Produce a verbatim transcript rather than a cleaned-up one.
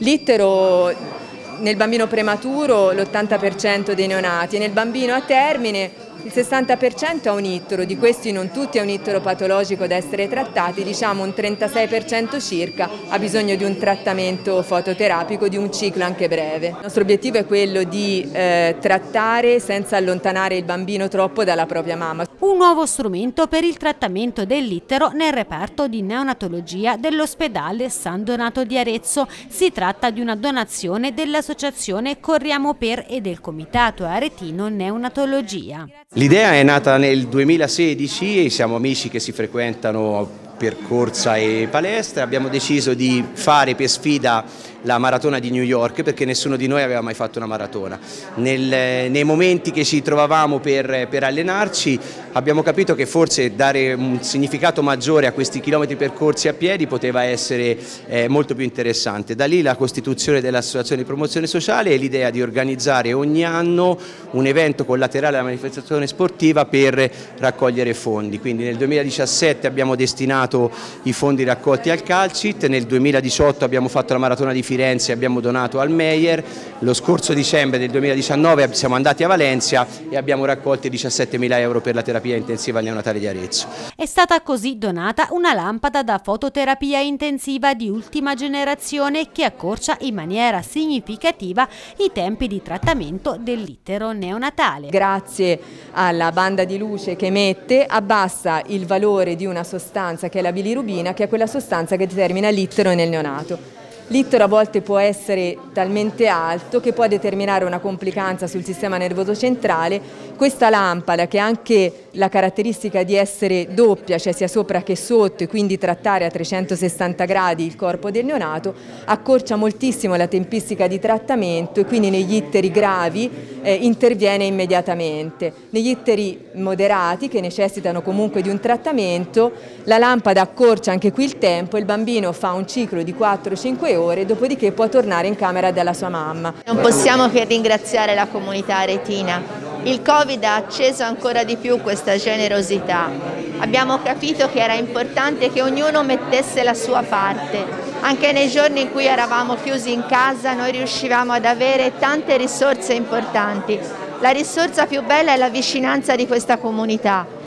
L'ittero nel bambino prematuro l'ottanta per cento dei neonati e nel bambino a termine il sessanta per cento ha un ittero, di questi non tutti ha un ittero patologico da essere trattati, diciamo un trentasei per cento circa ha bisogno di un trattamento fototerapico di un ciclo anche breve. Il nostro obiettivo è quello di eh, trattare senza allontanare il bambino troppo dalla propria mamma. Un nuovo strumento per il trattamento dell'ittero nel reparto di neonatologia dell'ospedale San Donato di Arezzo. Si tratta di una donazione dell'associazione Corriamo Per e del Comitato Aretino Neonatologia. L'idea è nata nel duemilasedici e siamo amici che si frequentano per corsa e palestra. Abbiamo deciso di fare per sfida la maratona di New York perché nessuno di noi aveva mai fatto una maratona. Nel, nei momenti che ci trovavamo per, per allenarci abbiamo capito che forse dare un significato maggiore a questi chilometri percorsi a piedi poteva essere eh, molto più interessante. Da lì la costituzione dell'associazione di promozione sociale e l'idea di organizzare ogni anno un evento collaterale alla manifestazione sportiva per raccogliere fondi. Quindi nel duemiladiciassette abbiamo destinato i fondi raccolti al Calcit, nel duemiladiciotto abbiamo fatto la maratona di Firenze e abbiamo donato al Meyer, lo scorso dicembre del duemiladiciannove siamo andati a Valencia e abbiamo raccolto diciassettemila euro per la terapia intensiva neonatale di Arezzo. È stata così donata una lampada da fototerapia intensiva di ultima generazione che accorcia in maniera significativa i tempi di trattamento dell'ittero neonatale. Grazie alla banda di luce che emette abbassa il valore di una sostanza che è la bilirubina, che è quella sostanza che determina l'ittero nel neonato. L'ittero a volte può essere talmente alto che può determinare una complicanza sul sistema nervoso centrale. Questa lampada, che ha anche la caratteristica di essere doppia, cioè sia sopra che sotto, e quindi trattare a trecentosessanta gradi il corpo del neonato, accorcia moltissimo la tempistica di trattamento e quindi negli itteri gravi eh, interviene immediatamente. Negli itteri moderati, che necessitano comunque di un trattamento, la lampada accorcia anche qui il tempo e il bambino fa un ciclo di quattro cinque ore, dopodiché può tornare in camera dalla sua mamma. Non possiamo che ringraziare la comunità aretina. Il Covid ha acceso ancora di più questa generosità. Abbiamo capito che era importante che ognuno mettesse la sua parte. Anche nei giorni in cui eravamo chiusi in casa noi riuscivamo ad avere tante risorse importanti. La risorsa più bella è la vicinanza di questa comunità.